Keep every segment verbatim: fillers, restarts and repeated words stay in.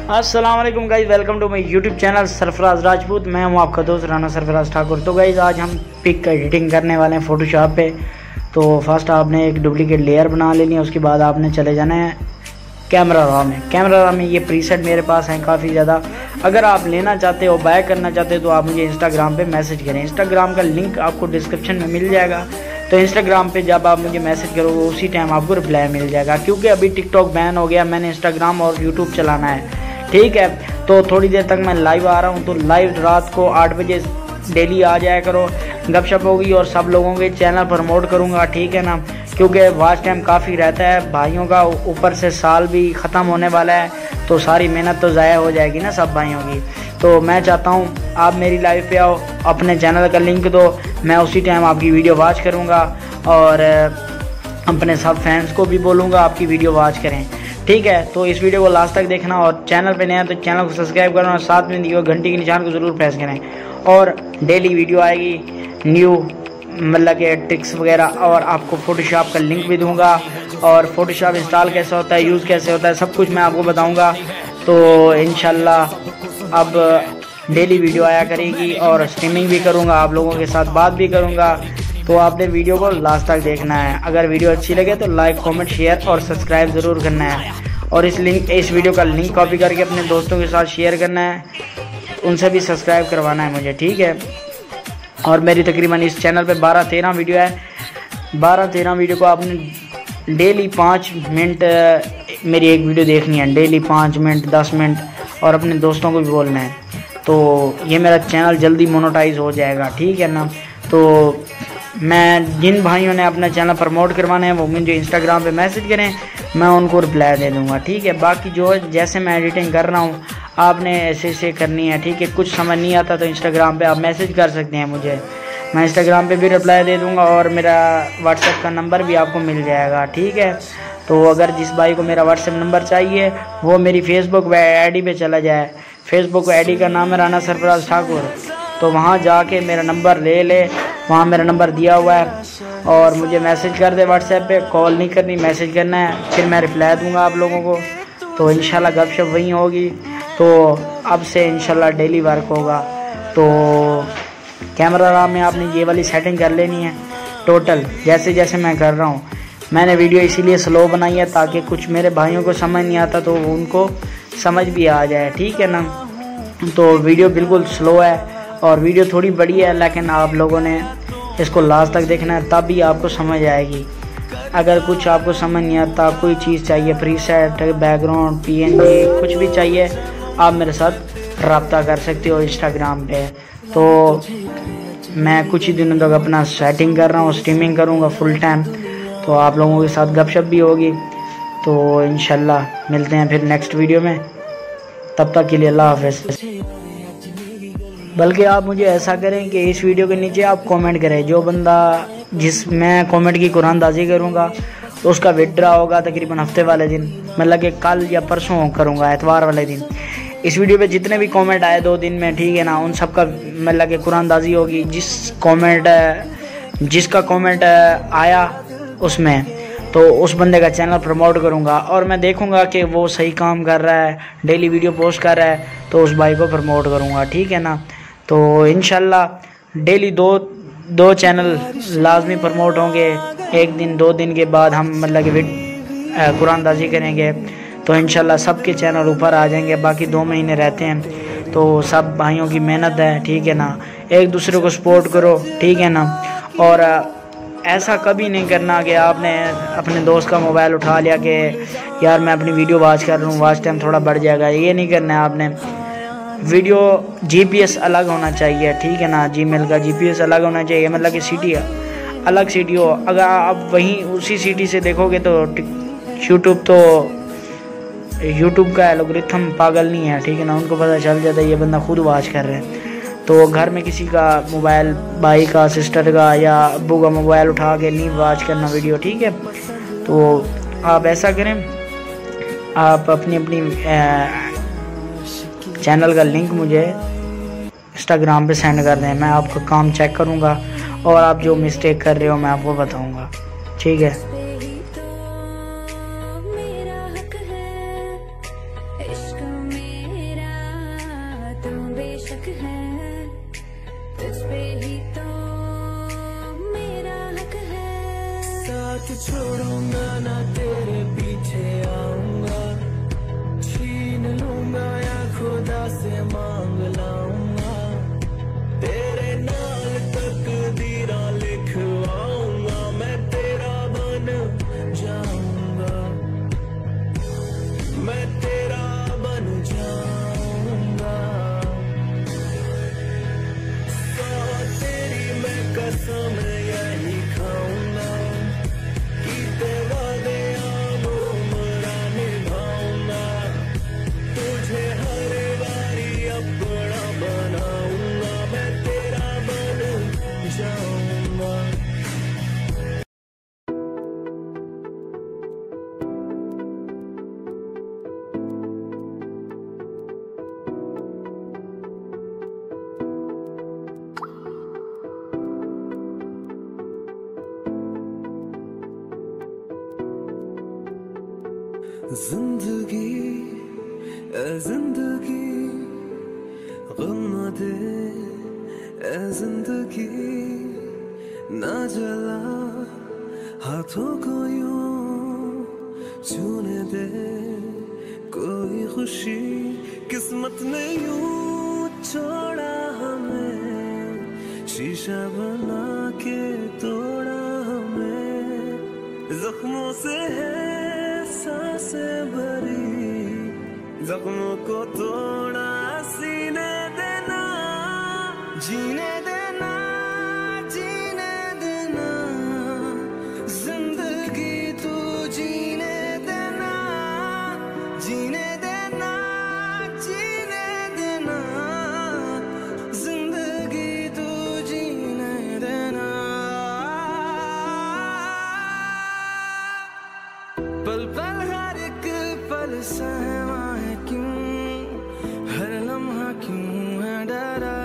अस्सलाम वालेकुम guys, welcome to my YouTube channel Sarfaraz Rajput. मैं हूं आपका दोस्त राना सरफराज ठाकुर। तो गाइस आज हम पिक का एडिटिंग करने वाले हैं फोटोशॉप पे। तो फर्स्ट आपने एक डुप्लीकेट लेयर बना लेनी है, उसके बाद आपने चले जाना है कैमरा रॉ में। कैमरा रॉ में ये प्रीसेट मेरे पास हैं काफ़ी ज़्यादा। अगर आप लेना चाहते हो, बाय करना चाहते हो तो आप मुझे इंस्टाग्राम पे मैसेज करें। इंस्टाग्राम का लिंक आपको डिस्क्रिप्शन में मिल जाएगा। तो इंस्टाग्राम पे जब आप मुझे मैसेज करोगे उसी टाइम आपको रिप्लाई मिल जाएगा, क्योंकि अभी टिकटॉक बैन हो गया। मैंने इंस्टाग्राम और यूट्यूब चलाना है, ठीक है। तो थोड़ी देर तक मैं लाइव आ रहा हूँ, तो लाइव रात को आठ बजे डेली आ जाया करो। गपशप होगी और सब लोगों के चैनल प्रमोट करूँगा, ठीक है ना, क्योंकि वाच टाइम काफ़ी रहता है भाइयों का। ऊपर से साल भी ख़त्म होने वाला है, तो सारी मेहनत तो ज़ाया हो जाएगी ना सब भाइयों की। तो मैं चाहता हूँ आप मेरी लाइव पे आओ, अपने चैनल का लिंक दो, मैं उसी टाइम आपकी वीडियो वॉच करूँगा और अपने सब फैंस को भी बोलूँगा आपकी वीडियो वॉच करें, ठीक है। तो इस वीडियो को लास्ट तक देखना और चैनल पे नया है तो चैनल को सब्सक्राइब करना और साथ में दिए घंटी के निशान को ज़रूर प्रेस करें। और डेली वीडियो आएगी न्यू, मतलब के ट्रिक्स वगैरह, और आपको फोटोशॉप का लिंक भी दूंगा और फोटोशॉप इंस्टॉल कैसे होता है, यूज़ कैसे होता है, सब कुछ मैं आपको बताऊंगा। तो इंशाल्लाह अब डेली वीडियो आया करेगी और स्ट्रीमिंग भी करूंगा, आप लोगों के साथ बात भी करूंगा। तो आपने वीडियो को लास्ट तक देखना है। अगर वीडियो अच्छी लगे तो लाइक, कमेंट, शेयर और सब्सक्राइब ज़रूर करना है। और इस लिंक इस वीडियो का लिंक कॉपी करके अपने दोस्तों के साथ शेयर करना है, उनसे भी सब्सक्राइब करवाना है मुझे, ठीक है। और मेरी तकरीबन इस चैनल पे बारह तेरह वीडियो है। बारह तेरह वीडियो को आपने डेली पाँच मिनट मेरी एक वीडियो देखनी है, डेली पाँच मिनट दस मिनट, और अपने दोस्तों को भी बोलना है। तो ये मेरा चैनल जल्दी मोनेटाइज हो जाएगा, ठीक है ना। तो मैं जिन भाइयों ने अपना चैनल प्रमोट करवाना है वो मुझे इंस्टाग्राम पे मैसेज करें, मैं उनको रिप्लाई दे दूंगा, ठीक है। बाकी जो जैसे मैं एडिटिंग कर रहा हूँ आपने ऐसे ऐसे करनी है, ठीक है। कुछ समझ नहीं आता तो इंस्टाग्राम पे आप मैसेज कर सकते हैं मुझे, मैं इंस्टाग्राम पे भी रिप्लाई दे दूंगा और मेरा व्हाट्सएप का नंबर भी आपको मिल जाएगा, ठीक है। तो अगर जिस भाई को मेरा व्हाट्सएप नंबर चाहिए वो मेरी फेसबुक आई डी पे चला जाए। फेसबुक आई डी का नाम है राना सरफराज ठाकुर। तो वहाँ जाके मेरा नंबर ले ले, वहाँ मेरा नंबर दिया हुआ है, और मुझे मैसेज कर दे व्हाट्सएप पे। कॉल नहीं करनी, मैसेज करना है, फिर मैं रिप्लाई दूंगा आप लोगों को। तो इंशाल्लाह गपशप वहीं होगी। तो अब से इंशाल्लाह डेली वर्क होगा। तो कैमरा रॉ में आपने ये वाली सेटिंग कर लेनी है टोटल, जैसे जैसे मैं कर रहा हूँ। मैंने वीडियो इसीलिए स्लो बनाई है ताकि कुछ मेरे भाइयों को समझ नहीं आता तो उनको समझ भी आ जाए, ठीक है ना। तो वीडियो बिल्कुल स्लो है और वीडियो थोड़ी बड़ी है, लेकिन आप लोगों ने इसको लास्ट तक देखना है, तब भी आपको समझ आएगी। अगर कुछ आपको समझ नहीं आता, कोई चीज़ चाहिए, प्रीसेट, बैकग्राउंड, पीएनजी, कुछ भी चाहिए, आप मेरे साथ रब्ता कर सकते हो इंस्टाग्राम पे। तो मैं कुछ ही दिनों तक अपना सेटिंग कर रहा हूँ, स्ट्रीमिंग करूँगा फुल टाइम, तो आप लोगों के साथ गपशप भी होगी। तो इंशाल्लाह मिलते हैं फिर नेक्स्ट वीडियो में, तब तक के लिए अल्लाह हाफ़िज़। बल्कि आप मुझे ऐसा करें कि इस वीडियो के नीचे आप कमेंट करें, जो बंदा जिस मैं कमेंट की कुरानदाजी करूँगा तो उसका विड्रा होगा तकरीबन हफ्ते वाले दिन, मतलब कि कल या परसों करूँगा, एतवार वाले दिन। इस वीडियो पे जितने भी कमेंट आए दो दिन में, ठीक है ना, उन सब का मतलब कि कुरानदाजी होगी। जिस कमेंट जिसका कमेंट आया उसमें, तो उस बंदे का चैनल प्रमोट करूँगा और मैं देखूँगा कि वो सही काम कर रहा है, डेली वीडियो पोस्ट कर रहा है, तो उस भाई को प्रमोट करूँगा, ठीक है ना। तो इंशाल्लाह डेली दो दो चैनल लाजमी प्रमोट होंगे। एक दिन दो दिन के बाद हम मतलब कि कुरानदाजी करेंगे, तो इंशाल्लाह सबके चैनल ऊपर आ जाएंगे। बाकी दो महीने रहते हैं, तो सब भाइयों की मेहनत है, ठीक है ना। एक दूसरे को सपोर्ट करो, ठीक है ना। और ऐसा कभी नहीं करना कि आपने अपने दोस्त का मोबाइल उठा लिया कि यार मैं अपनी वीडियो वॉच कर रहा हूँ, वॉच टाइम थोड़ा बढ़ जाएगा, ये नहीं करना है आपने। वीडियो जीपीएस अलग होना चाहिए, ठीक है ना। जीमेल का जीपीएस अलग होना चाहिए, मतलब कि सिटी अलग सिटी हो। अगर आप वहीं उसी सिटी से देखोगे तो यूट्यूब तो यूट्यूब का एल्गोरिथम पागल नहीं है, ठीक है ना। उनको पता चल जाता है ये बंदा खुद वॉच कर रहे हैं। तो घर में किसी का मोबाइल, भाई का, सिस्टर का या अब्बू का मोबाइल उठा के नहीं वॉच करना वीडियो, ठीक है। तो आप ऐसा करें, आप अपनी अपनी चैनल का लिंक मुझे इंस्टाग्राम पे सेंड कर दें, मैं आपका काम चेक करूँगा और आप जो मिस्टेक कर रहे हो मैं आपको बताऊँगा, ठीक है। इश्क में हक है, तुझ पे ही तो मेरा हक है। साथ छोड़ूंगा ना तेरे पीछे आऊंगा, छीन लूंगा या खुदा से मांग लाऊंगा, तेरे नाल तकदीरा लिखवाऊंगा, मैं तेरा बन जाऊंगा, मैं तेरा बन जाऊंगा। सौ तेरी मैं कसम यही खाऊंगा, कीते वादे उम्रा निभाऊंगा, तुझे हर बारी अपना बनाऊंगा, मैं तेरा बन जाऊंगा। जिंदगी ए जिंदगी गम दे, ए जिंदगी ना जला हाथों को यूं छूने दे, कोई खुशी किस्मत ने यूं छोड़ा हमें, शीशा बना के तोड़ा हमें, जख्मों से है सांसें भरी, जख्मों को तोड़ा सीने देना, जीने देना, जीने देना, जिंदगी तू जीने देना, जीने देना, जीने देना, जिंदगी तू जीने देना। पल पल हर एक पल सहमा है क्यों, हर लम्हा क्यों है डरा,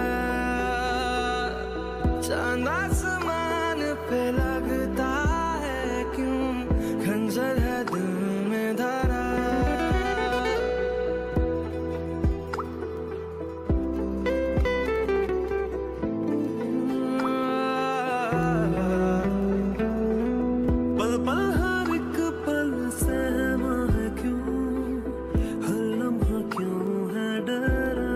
चांद आसमान पे लगता है क्यों, खंजर है दिल में धरा। पल पल हर एक पल सहमा है क्यों, हर लम्हा क्यों है डरा,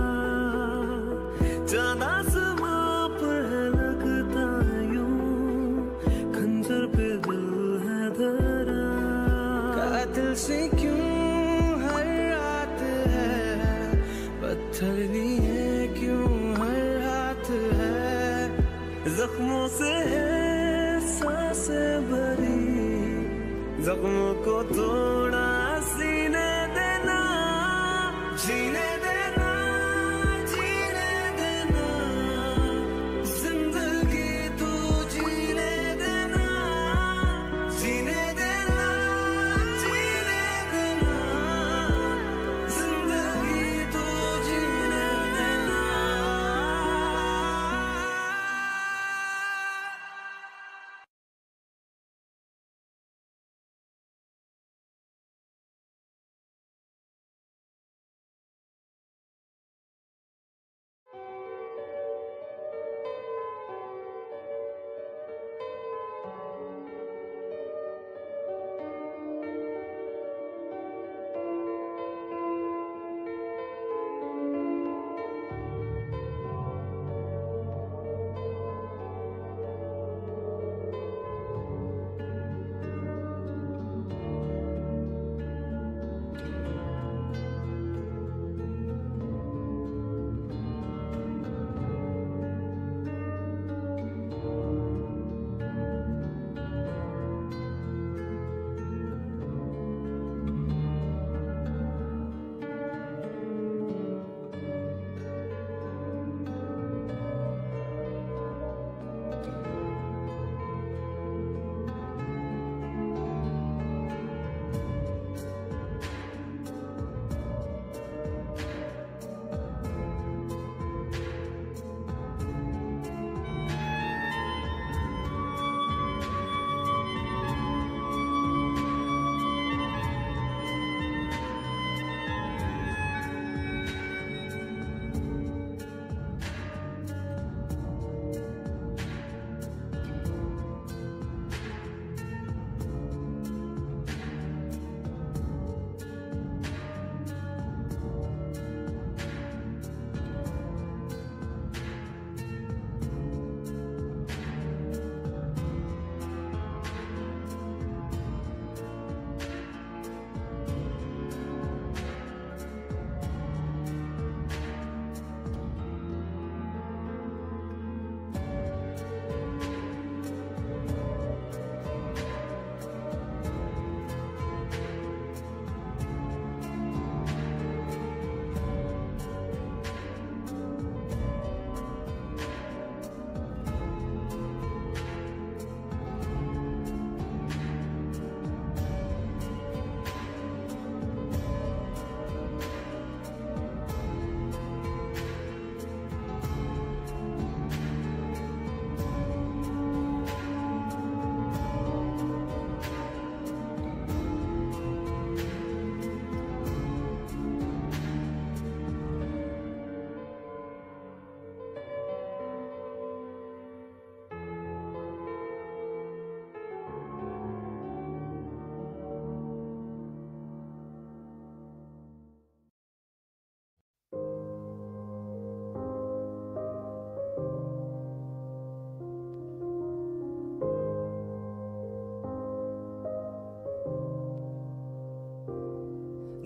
चांद आसमां पर है लगता यूं, खंजर पे दिल है धरा। कातिल से क्यों हर रात है, पत्थर लिए क्यों हर हाथ है, जख्मों से है सांसें भरी, जख्मों को तोड़ा सीने देना, जीने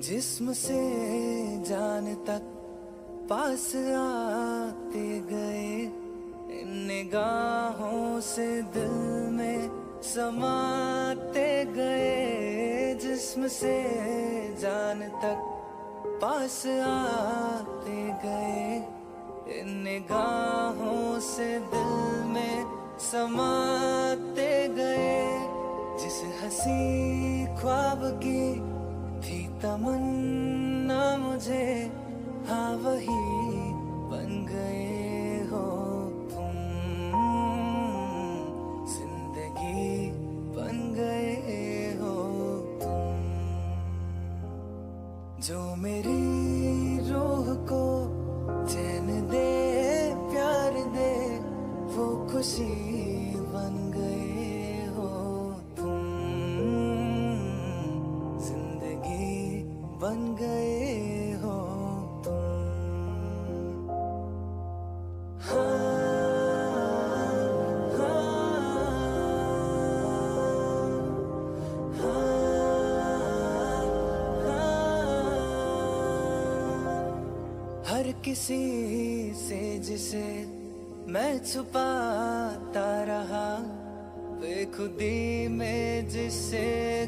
जिस्म से जान तक पास आते गए, इन निगाहों से दिल में समाते गए। जिस्म से जान तक पास आते गए, इन निगाहों से दिल में समाते गए। जिस हंसी ख्वाब की थी तमन्ना मुझे, हाँ वही बन गए हो तुम। जिंदगी बन गए हो तुम। जो मेरी रूह को चैन दे, प्यार दे, वो खुशी बन गए हो तुम। जिंदगी बन गए हो तुम। हाँ, हर किसी से जिसे मैं छुपाता रहा, बेखुदी में जिसे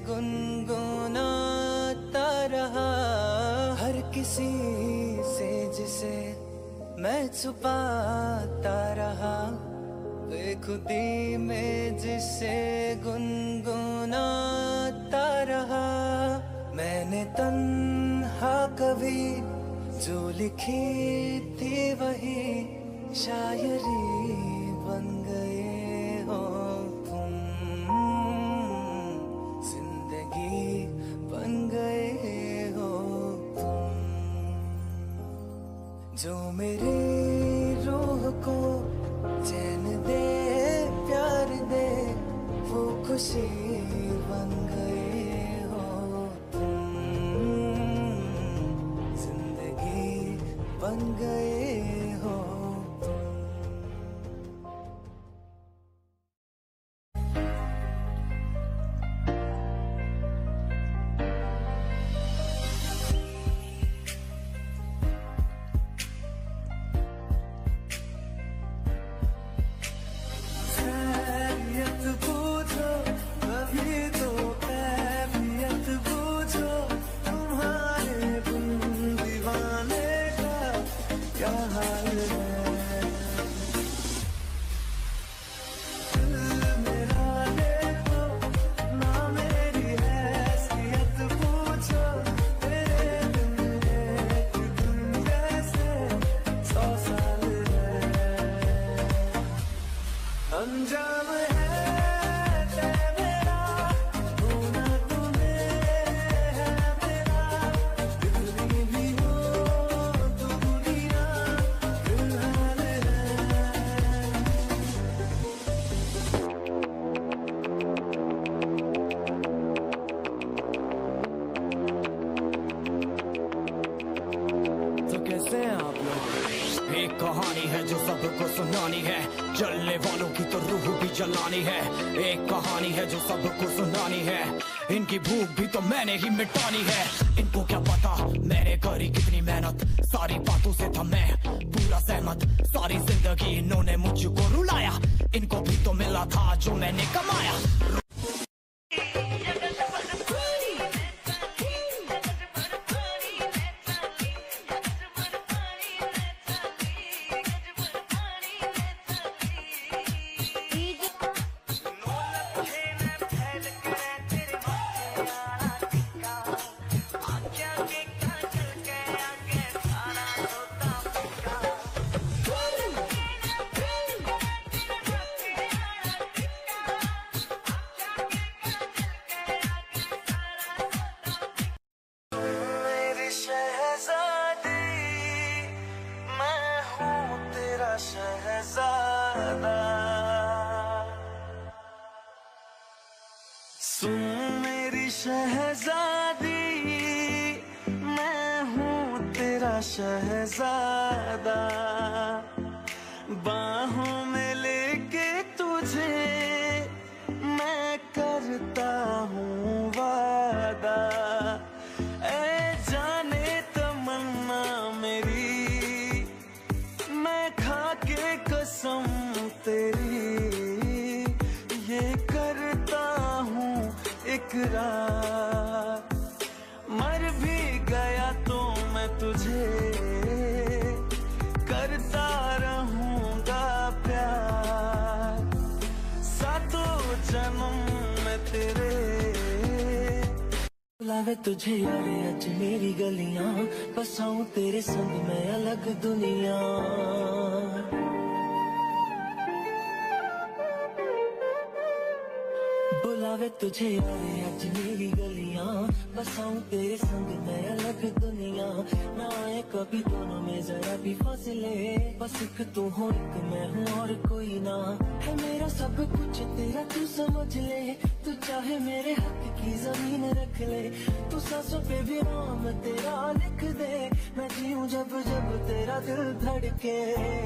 गुनगुनाता रहा। हर किसी से जिसे मैं छुपाता रहा, बेखुदी में जिसे गुनगुनाता रहा। मैंने तन्हा कभी जो लिखी थी वही शायरी बन गए हो तुम। जिंदगी बन गए हो तुम। जो मेरी रूह को चैन दे, प्यार दे, वो खुशी बन गए हो तुम। जिंदगी बन गए हो तुम। खैरियत पूछो कभी तो कैफियत पूछो, तुम्हारे बिन दीवाने का क्या हाल है। दिल मेरा देखो ना, मेरी हैसियत पूछो, तेरे बिन एक दिन जैसे सौ साल है। अंजाम है तय मेरा, होना तुम्हें है मेरा। कितनी भी हो तो दुनिया फिलहाल है। तो कैसे हैं आप लोग? एक कहानी है जो सबको सुनानी है, जलने वालों की तो रूह भी जलानी है। एक कहानी है जो सबको सुनानी है, इनकी भूख भी तो मैंने ही मिटानी है। इनको क्या पता मैंने करी कितनी मेहनत, सारी बातों से था मैं पूरा सहमत। सारी जिंदगी इन्होंने मुझको रुलाया, इनको भी तो मिला था जो मैंने कमाया। मेरी शहजादी, मैं हूँ तेरा शहजादा। सुन मेरी शहजादी, मैं हूँ तेरा शहजादा। बाहों में लेके तुझे मैं करता हूँ वादा। ऐ इकरार, मर भी गया तो मैं तुझे करता रहूंगा प्यार, सातों जन्म में तेरे। बुलावे तुझे यार अज मेरी गलियां, बसाऊं तेरे संग मैं अलग दुनिया। बुलावे तुझे यार अज मेरी गलियां, बसाऊं तेरे संग मैं अलग दुनिया। ना आए कभी दोनों में जरा भी फासले, बस एक तू हो एक मैं हूँ और कोई ना। है मेरा सब कुछ तेरा तू समझ ले, तू चाहे मेरे हक की जमीन रख ले। तू सांसों पे भी नाम तेरा लिख दे, मैं जीऊं जब जब तेरा दिल धड़के।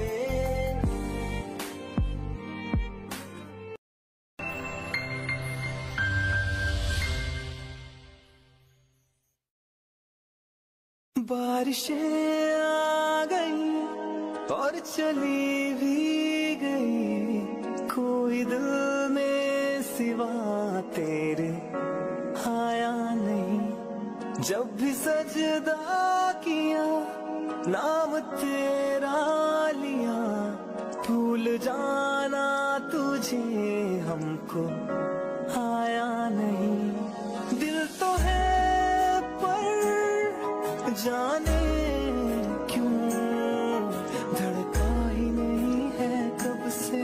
बारिशें आ गई और चली भी गई, कोई दिल में सिवा तेरे आया नहीं। जब भी सजदा किया नाम तेरा लिया, भूल जाना तुझे हमको आया नहीं। दिल तो है जाने क्यों धड़का ही नहीं है कब से।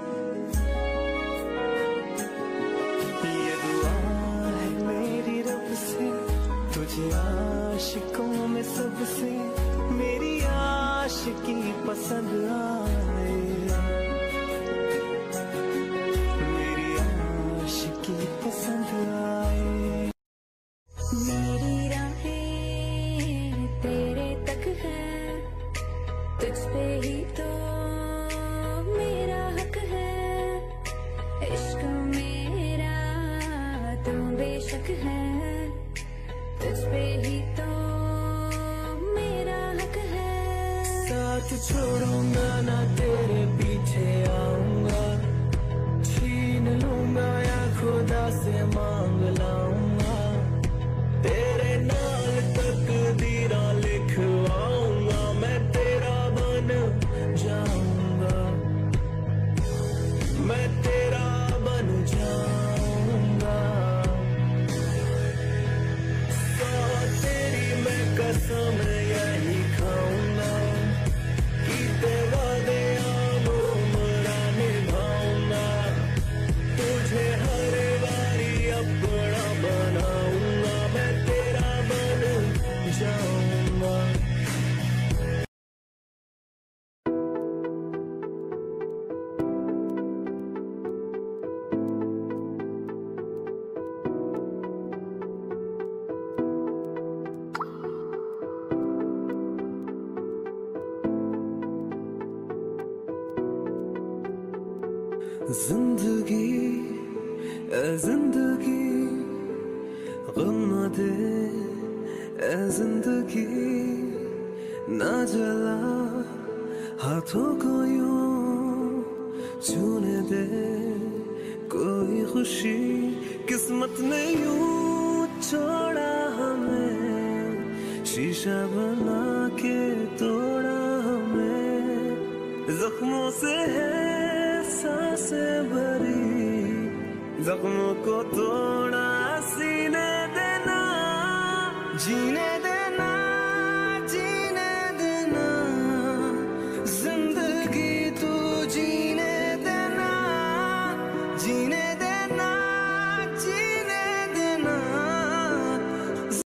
ये दुआ है मेरी रब से, तुझे आशिकों में सबसे मेरी आशिकी पसंद आए, मेरी आशिकी पसंद आए। मेरी राहें तेरे तक है, तुझ पे ही तो मेरा हक है। इश्क मेरा तो बेशक है, तुझ पे ही तो मेरा हक है। साथ छोड़ूंगा ना तेरे पीछे आऊंगा, छीन लूंगा या खुदा से मांग लाऊंगा। तेरे नाल तकदीरा लिखवाऊंगा, मैं तेरा बन जाऊंगा, मैं तेरा बन जाऊंगा। सौ तेरी मैं कसम यही खाऊंगा, कीते वादे मेरा निभाऊंगा। तुझे हर बारी अपना बनाऊंगा, मैं तेरा बन जाऊंगा। जिंदगी ए जिंदगी गम न दे, ए जिंदगी ना जला हाथों को यूं छूने दे। कोई खुशी किस्मत ने यूं छोड़ा हमें, शीशा बना के तोड़ा हमें। जख्मों से है सांसें भरी, जख्मों को तोड़ा सीने देना, जीने देना।